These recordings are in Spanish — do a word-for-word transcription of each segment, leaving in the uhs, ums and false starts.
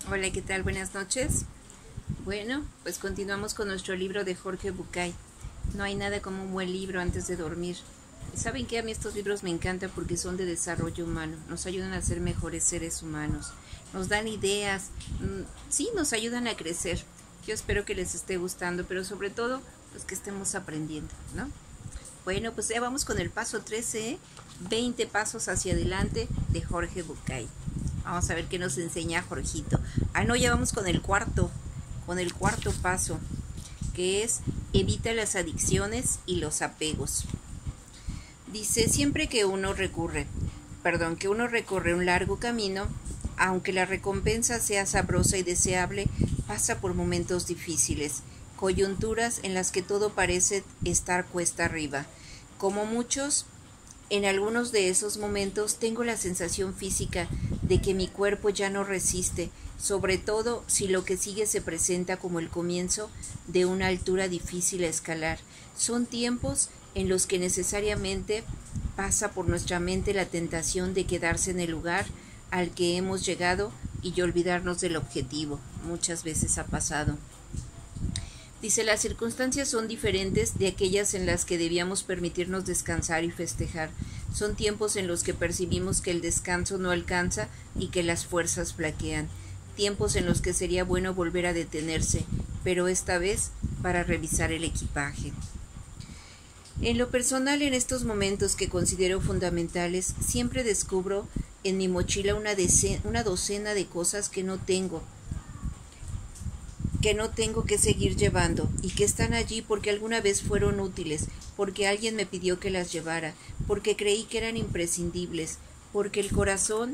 Hola, ¿qué tal? Buenas noches. Bueno, pues continuamos con nuestro libro de Jorge Bucay. No hay nada como un buen libro antes de dormir. ¿Saben qué? A mí estos libros me encantan porque son de desarrollo humano. Nos ayudan a ser mejores seres humanos. Nos dan ideas. Sí, nos ayudan a crecer. Yo espero que les esté gustando, pero sobre todo, pues que estemos aprendiendo, ¿no? Bueno, pues ya vamos con el paso trece, ¿eh? veinte pasos hacia adelante de Jorge Bucay. Vamos a ver qué nos enseña Jorgito. Ah, no, ya vamos con el cuarto, con el cuarto paso, que es evita las adicciones y los apegos. Dice, siempre que uno recurre, perdón, que uno recorre un largo camino, aunque la recompensa sea sabrosa y deseable, pasa por momentos difíciles, coyunturas en las que todo parece estar cuesta arriba. Como muchos, en algunos de esos momentos tengo la sensación física de que mi cuerpo ya no resiste, sobre todo si lo que sigue se presenta como el comienzo de una altura difícil a escalar. Son tiempos en los que necesariamente pasa por nuestra mente la tentación de quedarse en el lugar al que hemos llegado y olvidarnos del objetivo. Muchas veces ha pasado. Dice, las circunstancias son diferentes de aquellas en las que debíamos permitirnos descansar y festejar. Son tiempos en los que percibimos que el descanso no alcanza y que las fuerzas flaquean. Tiempos en los que sería bueno volver a detenerse, pero esta vez para revisar el equipaje. En lo personal, en estos momentos que considero fundamentales, siempre descubro en mi mochila una, una docena de cosas que no tengo, que no tengo que seguir llevando y que están allí porque alguna vez fueron útiles, porque alguien me pidió que las llevara, porque creí que eran imprescindibles, porque el corazón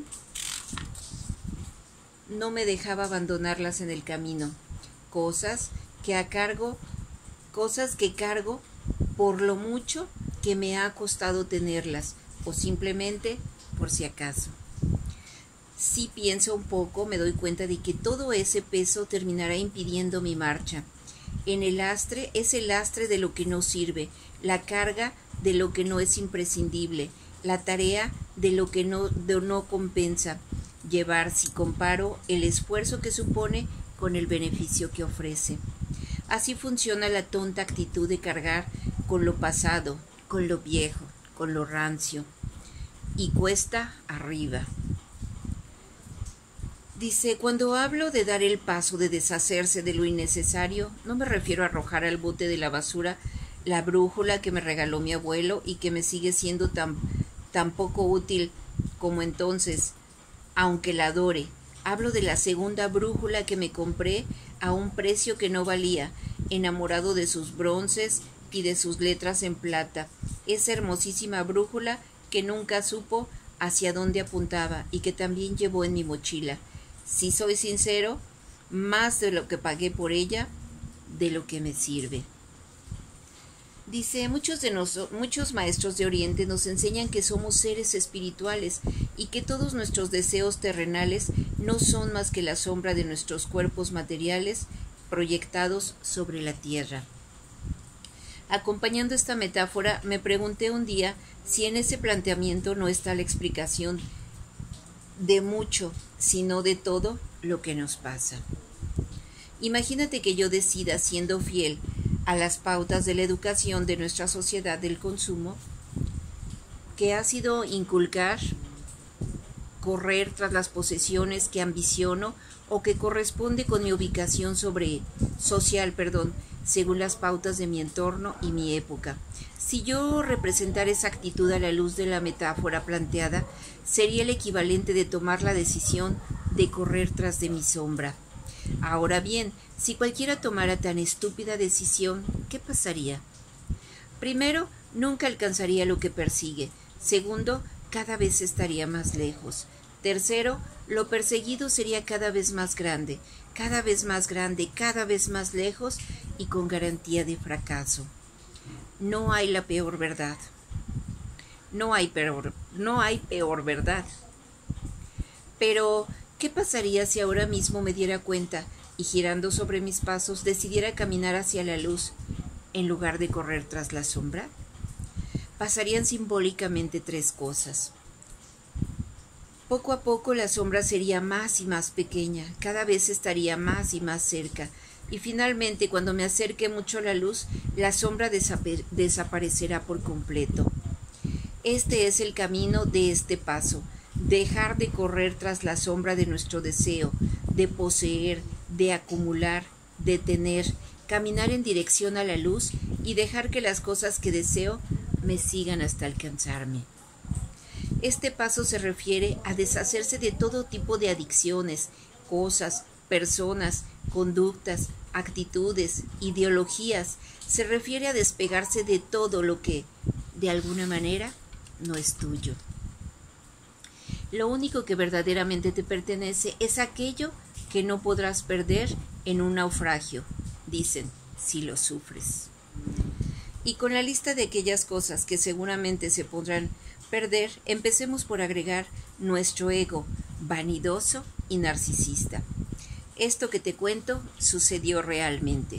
no me dejaba abandonarlas en el camino. Cosas que a cargo, cosas que cargo por lo mucho que me ha costado tenerlas, o simplemente por si acaso. Si pienso un poco, me doy cuenta de que todo ese peso terminará impidiendo mi marcha. En el lastre es el lastre de lo que no sirve, la carga de lo que no es imprescindible, la tarea de lo que no, de no compensa llevar si comparo el esfuerzo que supone con el beneficio que ofrece. Así funciona la tonta actitud de cargar con lo pasado, con lo viejo, con lo rancio, y cuesta arriba. Dice, cuando hablo de dar el paso de deshacerse de lo innecesario, no me refiero a arrojar al bote de la basura la brújula que me regaló mi abuelo y que me sigue siendo tan, tan poco útil como entonces, aunque la adore. Hablo de la segunda brújula que me compré a un precio que no valía, enamorado de sus bronces y de sus letras en plata. Esa hermosísima brújula que nunca supo hacia dónde apuntaba y que también llevó en mi mochila. Si soy sincero, más de lo que pagué por ella, de lo que me sirve. Dice, muchos de nosotros, muchos maestros de Oriente nos enseñan que somos seres espirituales y que todos nuestros deseos terrenales no son más que la sombra de nuestros cuerpos materiales proyectados sobre la tierra. Acompañando esta metáfora, me pregunté un día si en ese planteamiento no está la explicación de mucho, sino de todo lo que nos pasa. Imagínate que yo decida, siendo fiel a las pautas de la educación de nuestra sociedad del consumo, que ha sido inculcar, correr tras las posesiones que ambiciono o que corresponde con mi ubicación sobre, social, perdón, según las pautas de mi entorno y mi época. Si yo representara esa actitud a la luz de la metáfora planteada, sería el equivalente de tomar la decisión de correr tras de mi sombra. Ahora bien, si cualquiera tomara tan estúpida decisión, ¿qué pasaría? Primero, nunca alcanzaría lo que persigue. Segundo, cada vez estaría más lejos. Tercero, lo perseguido sería cada vez más grande, cada vez más grande, cada vez más lejos y con garantía de fracaso. No hay la peor verdad. No hay peor, no hay peor verdad. Pero, ¿qué pasaría si ahora mismo me diera cuenta y girando sobre mis pasos decidiera caminar hacia la luz en lugar de correr tras la sombra? Pasarían simbólicamente tres cosas. Poco a poco la sombra sería más y más pequeña, cada vez estaría más y más cerca, y finalmente cuando me acerque mucho a la luz, la sombra desaparecerá por completo. Este es el camino de este paso, dejar de correr tras la sombra de nuestro deseo, de poseer, de acumular, de tener, caminar en dirección a la luz y dejar que las cosas que deseo me sigan hasta alcanzarme. Este paso se refiere a deshacerse de todo tipo de adicciones, cosas, personas, conductas, actitudes, ideologías. Se refiere a despegarse de todo lo que, de alguna manera, no es tuyo. Lo único que verdaderamente te pertenece es aquello que no podrás perder en un naufragio, dicen, si lo sufres. Y con la lista de aquellas cosas que seguramente se podrán perder, empecemos por agregar nuestro ego, vanidoso y narcisista. Esto que te cuento sucedió realmente.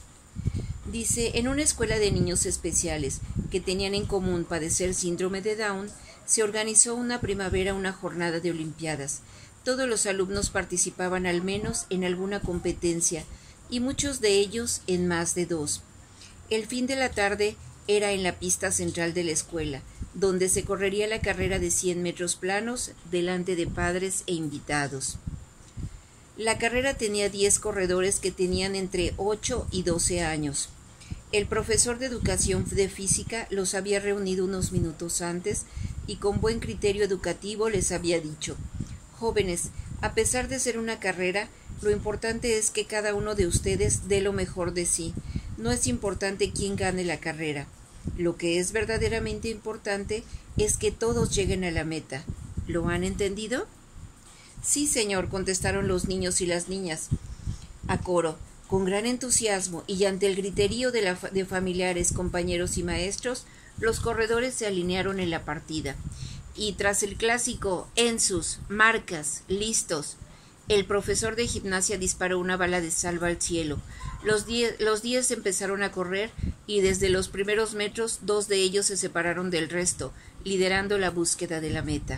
Dice, en una escuela de niños especiales que tenían en común padecer síndrome de Down, se organizó una primavera una jornada de olimpiadas. Todos los alumnos participaban al menos en alguna competencia y muchos de ellos en más de dos. El fin de la tarde era en la pista central de la escuela, donde se correría la carrera de cien metros planos delante de padres e invitados. La carrera tenía diez corredores que tenían entre ocho y doce años. El profesor de educación de física los había reunido unos minutos antes y con buen criterio educativo les había dicho: jóvenes, a pesar de ser una carrera, lo importante es que cada uno de ustedes dé lo mejor de sí. No es importante quién gane la carrera. Lo que es verdaderamente importante es que todos lleguen a la meta. ¿Lo han entendido? Sí, señor, contestaron los niños y las niñas a coro, con gran entusiasmo, y ante el griterío de, la, de familiares, compañeros y maestros, los corredores se alinearon en la partida. Y tras el clásico en sus marcas, listos, el profesor de gimnasia disparó una bala de salva al cielo. Los diez, los diez empezaron a correr y desde los primeros metros dos de ellos se separaron del resto, liderando la búsqueda de la meta.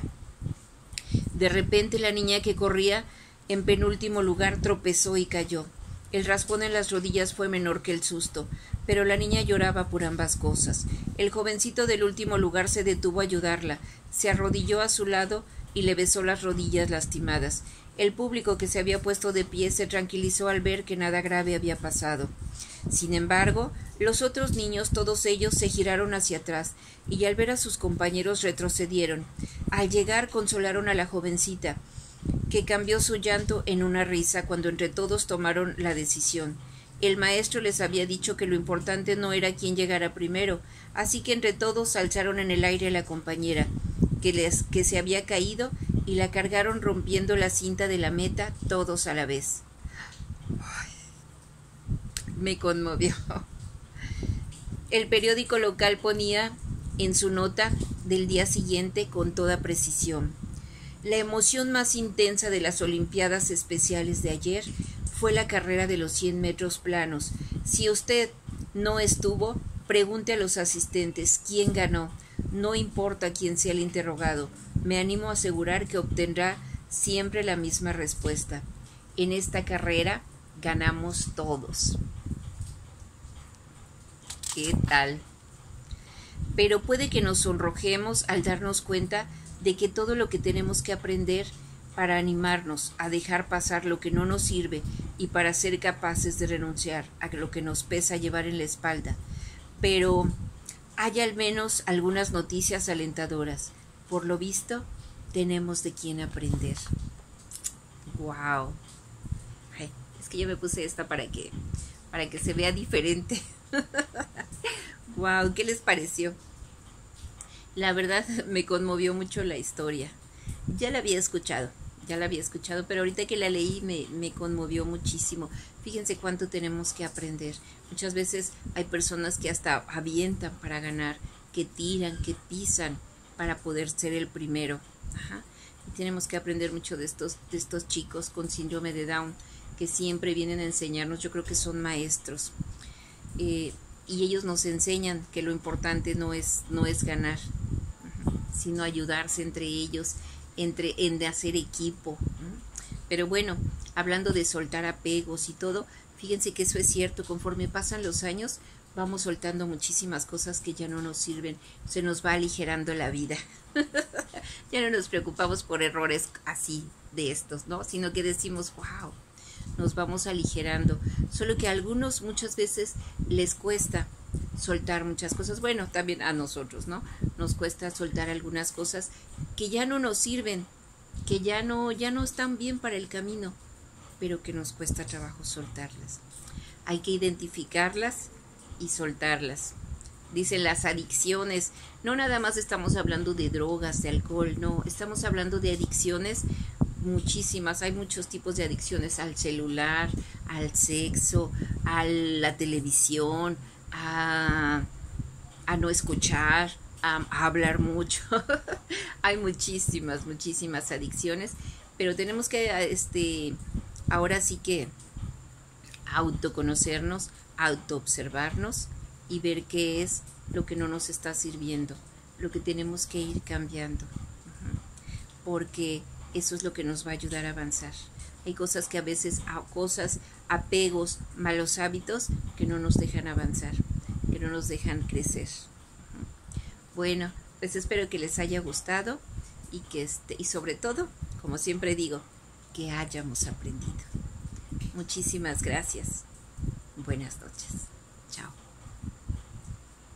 De repente la niña que corría en penúltimo lugar tropezó y cayó. El raspón en las rodillas fue menor que el susto, pero la niña lloraba por ambas cosas. El jovencito del último lugar se detuvo a ayudarla, se arrodilló a su lado y le besó las rodillas lastimadas. El público que se había puesto de pie se tranquilizó al ver que nada grave había pasado. Sin embargo, los otros niños, todos ellos, se giraron hacia atrás y al ver a sus compañeros retrocedieron. Al llegar consolaron a la jovencita, que cambió su llanto en una risa cuando entre todos tomaron la decisión. El maestro les había dicho que lo importante no era quién llegara primero, así que entre todos alzaron en el aire a la compañera, que, les, que se había caído, y la cargaron rompiendo la cinta de la meta todos a la vez. Ay, me conmovió. El periódico local ponía en su nota del día siguiente con toda precisión: la emoción más intensa de las Olimpiadas Especiales de ayer fue la carrera de los cien metros planos. Si usted no estuvo, pregunte a los asistentes quién ganó. No importa quién sea el interrogado. Me animo a asegurar que obtendrá siempre la misma respuesta. En esta carrera ganamos todos. ¿Qué tal? Pero puede que nos sonrojemos al darnos cuenta de que todo lo que tenemos que aprender para animarnos a dejar pasar lo que no nos sirve y para ser capaces de renunciar a lo que nos pesa llevar en la espalda. Pero hay al menos algunas noticias alentadoras. Por lo visto, tenemos de quién aprender. ¡Wow! Ay, es que yo me puse esta para que, para que se vea diferente. ¡Wow! ¿Qué les pareció? La verdad me conmovió mucho la historia. Ya la había escuchado, ya la había escuchado, pero ahorita que la leí me, me conmovió muchísimo. Fíjense cuánto tenemos que aprender. Muchas veces hay personas que hasta avientan para ganar, que tiran, que pisan para poder ser el primero. Ajá. Y tenemos que aprender mucho de estos, de estos chicos con síndrome de Down, que siempre vienen a enseñarnos. Yo creo que son maestros. Eh, y ellos nos enseñan que lo importante no es, no es ganar, sino ayudarse entre ellos entre, en de hacer equipo. Pero bueno, hablando de soltar apegos y todo, fíjense que eso es cierto, conforme pasan los años, vamos soltando muchísimas cosas que ya no nos sirven, se nos va aligerando la vida. Ya no nos preocupamos por errores así de estos, ¿no? Sino que decimos, wow, nos vamos aligerando. Solo que a algunos muchas veces les cuesta soltar muchas cosas. Bueno, también a nosotros, ¿no? Nos cuesta soltar algunas cosas que ya no nos sirven, que ya no, ya no están bien para el camino, pero que nos cuesta trabajo soltarlas. Hay que identificarlas y soltarlas. Dicen las adicciones, no nada más estamos hablando de drogas, de alcohol, no, estamos hablando de adicciones muchísimas, hay muchos tipos de adicciones al celular, al sexo, a la televisión, a, a no escuchar, a, a hablar mucho. Hay muchísimas, muchísimas adicciones, pero tenemos que, este, ahora sí que autoconocernos, autoobservarnos y ver qué es lo que no nos está sirviendo, lo que tenemos que ir cambiando, porque eso es lo que nos va a ayudar a avanzar. Hay cosas que a veces, cosas, apegos, malos hábitos que no nos dejan avanzar, que no nos dejan crecer. Bueno, pues espero que les haya gustado y que este, y sobre todo, como siempre digo, que hayamos aprendido. Muchísimas gracias. Buenas noches.